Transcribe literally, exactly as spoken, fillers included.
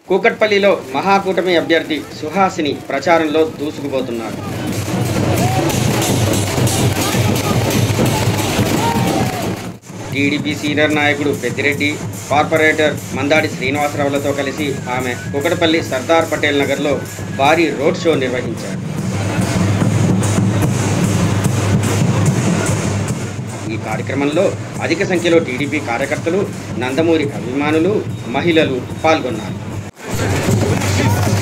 కూకట్పల్లిలో మహాకూటమి అభ్యర్థి సుహాసిని ప్రచారంలో దూసుకుపోతున్నారు. టీడీపీ సీనియర్ నాయకుడు పెద్దిరెడ్డి, కార్పొరేటర్ మందాడి శ్రీనివాసరావులతో కలిసి ఆమె కూకట్పల్లి సర్దార్ పటేల్ నగర్లో భారీ రోడ్ షో నిర్వహించారు. ఈ కార్యక్రమంలో అధిక సంఖ్యలో టీడీపీ కార్యకర్తలు, నందమూరి అభిమానులు, మహిళలు పాల్గొన్నారు.